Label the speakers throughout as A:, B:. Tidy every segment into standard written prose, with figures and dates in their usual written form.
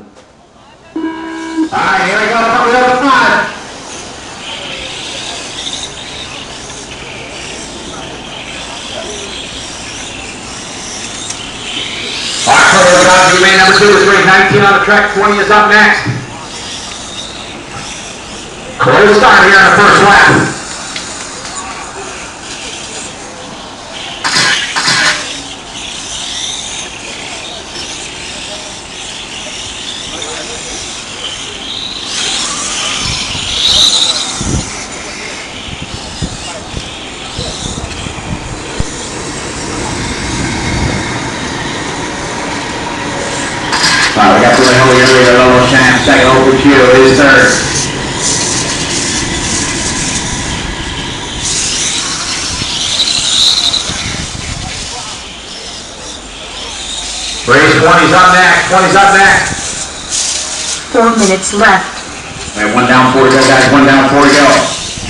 A: Alright, here we go, coming up to 5. Alright, main number 2 is race 19 on the track, 20 is up next. Close start here in the first lap. We got Billy Holy earlier, Lobo Champ, second over Q is third. Race 20's up next, 20's up next.
B: 4 minutes left.
A: We have 1 down, 4 to go, guys, 1 down, 4 to go.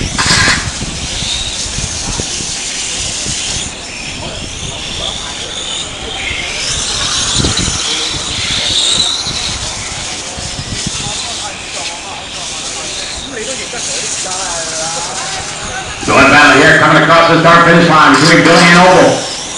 A: Joint battle here, coming across the start finish line between Billy and Opal.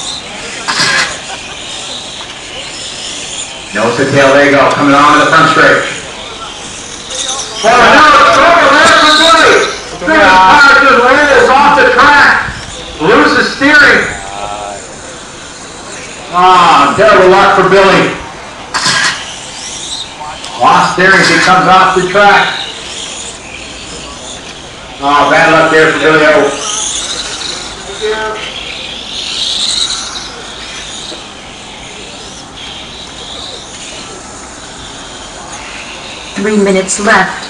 A: Nose to tail, there you go, coming on to the front straight. Oh no, it's over there for Billy. This car just rolls off the track. Loses steering. Ah, terrible luck for Billy. Lost steering as he comes off the track. Oh, bad luck there for Billy O.
B: Three minutes left.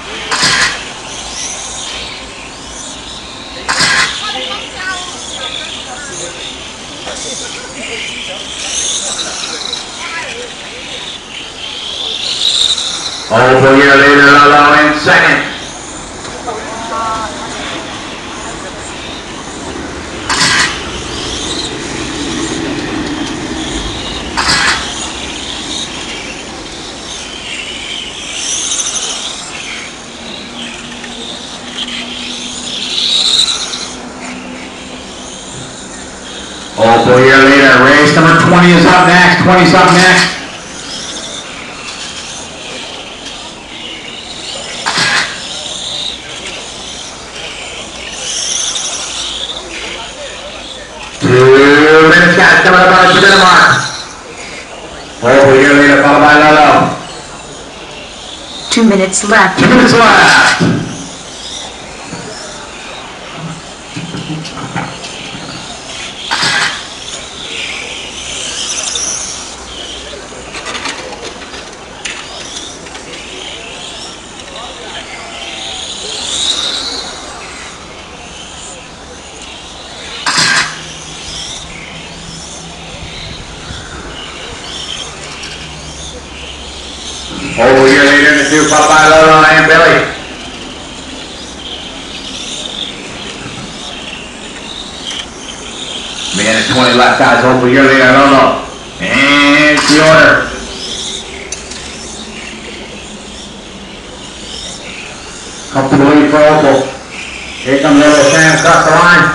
A: Over here later, Lolo in second. Oh, 4 year later, race number 20 is up next. 20's up next. Guys, coming up on the 2-minute mark. Oh, 4 year later, followed by Lolo.
B: 2 minutes left.
A: 2 minutes left. Over here later in the 2, followed by Lolo and Billy. Minute 20 left, guys. Over here later, Lolo. And it's the order. Up to the lead for Opal. Here comes Lobo Champ across the line.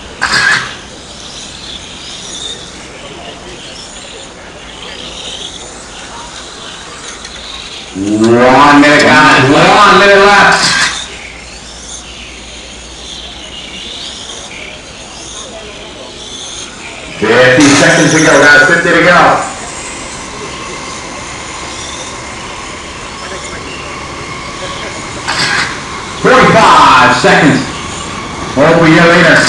A: One minute, guys. 1 minute left. $50 seconds to go, guys. 50 to go. $45 seconds. Over a year later.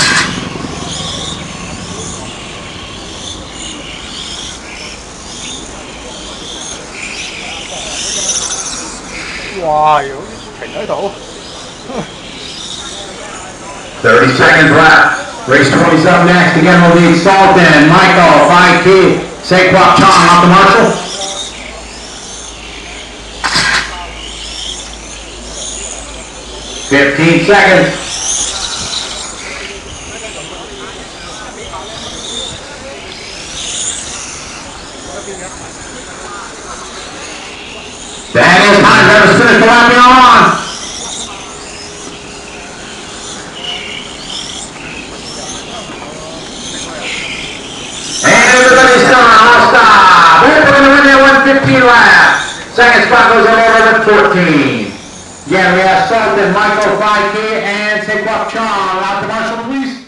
C: Wow, 停喺度。
A: 30 seconds left. Race 20's up next. Again, we'll need Sultan, Michael, 5T, Saquon Chong off the marshal. $15 seconds. finish lapping on. And everybody's done. All stop. We're going to win that 115 lap. Second spot goes on over 14. Yeah, we have Sultan, Michael Feike, and Taekwok Chong. Out to Marshall, please.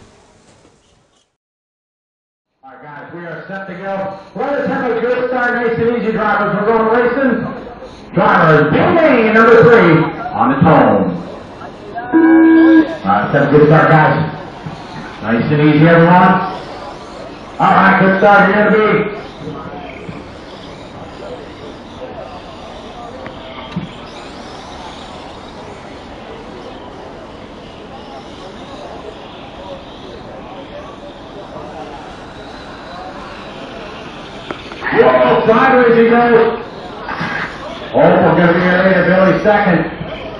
A: All right, guys, we are set to go. Let us have a good start. Nice and easy, drivers. We're going racing. Drivers, Bill Main, number 3, on the tone. All right, set a good start, guys. Nice and easy, everyone. All right, good start. You're going to be. Whoa, sideways he goes. Oh, we're going to be here later. Billy second.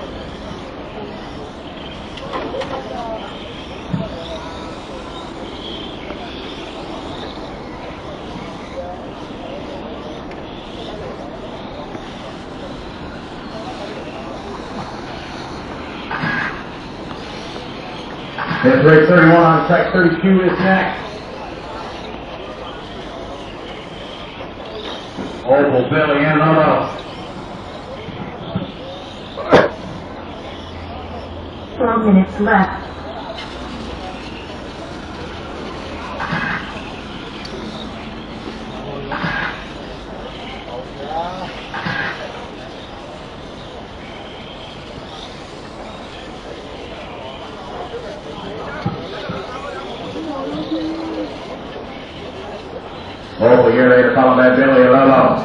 A: It's race 31 on track 32 is next. Opal, Billy, and Lolo.
B: 4 minutes left.
A: Opal, you're ready to follow by Billy and Lolo.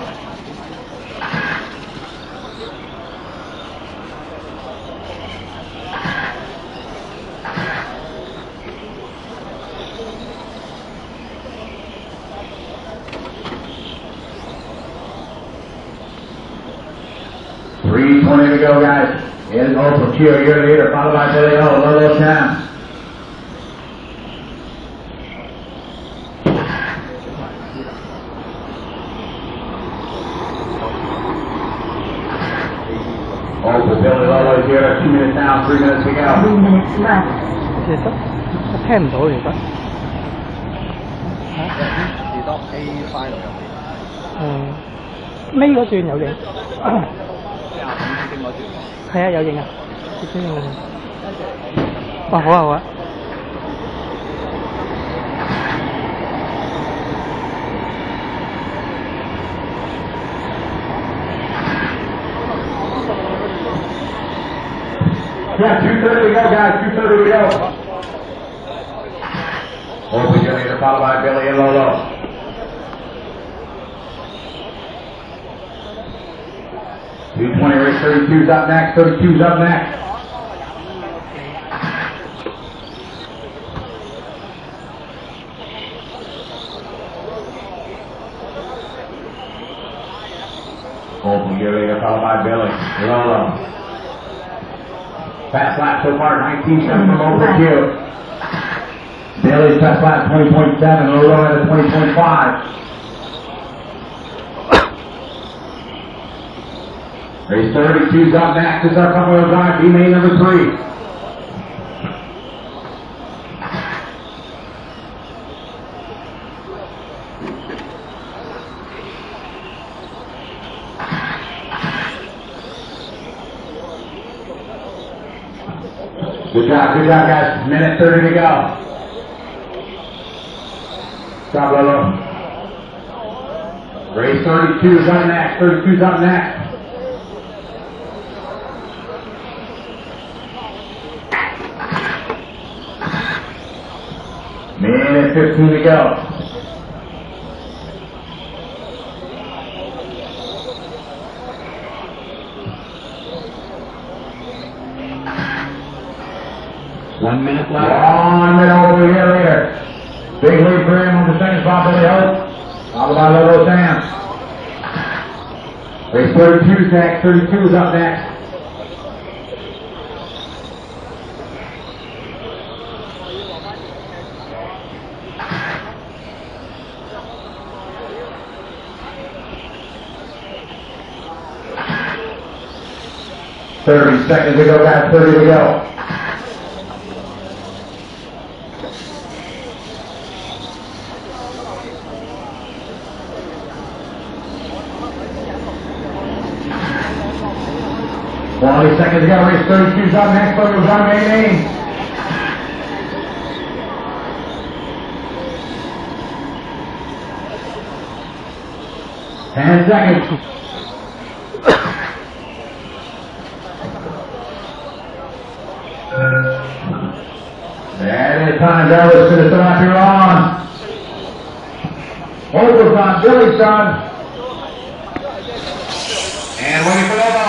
A: $3:20 to go, guys. In Opal, Chio, you're the leader, followed by Billy and Lolo Sam. Opal, Billy, Lolo is here. 2 minutes down, 3 minutes to go.
B: 3 minutes left.
C: 其實我聽唔到，其實。
D: 幾多 A file 入面？
C: 尾嗰段有影。
D: 45經嗰段。
C: 係啊，有影啊。已經有影。哇，好啊，好啊。
A: Yeah, 2:30 to go, guys. 2:30 to go. Opal, you're leader, followed by Billy and Lolo. $2:20 race 32's up next. 32's up next. Opal, you're leader, followed by Billy. Lolo. Fast lap so far, 19 from Opal Q. Billy's best lap, 20.7. Lolo at a 20.5. Race 32's up next. This is our front-wheel drive, B-Main number 3. Good job, guys. Minute 30 to go. Stop, Lolo. Race 32's up next. 32's up next. Minute 15 to go. One minute left. 1 minute over here later. Big lead for him on the second spot, Billy Hope. Followed by Lolo Sam. Race 32's next. 32 is up next. 30 seconds to go, guys. 30 to go. Seconds to go, race 32's up next, focus on main. 10 seconds. That is time, drivers, to the start you're on. Focus on Billy's son. And waiting for the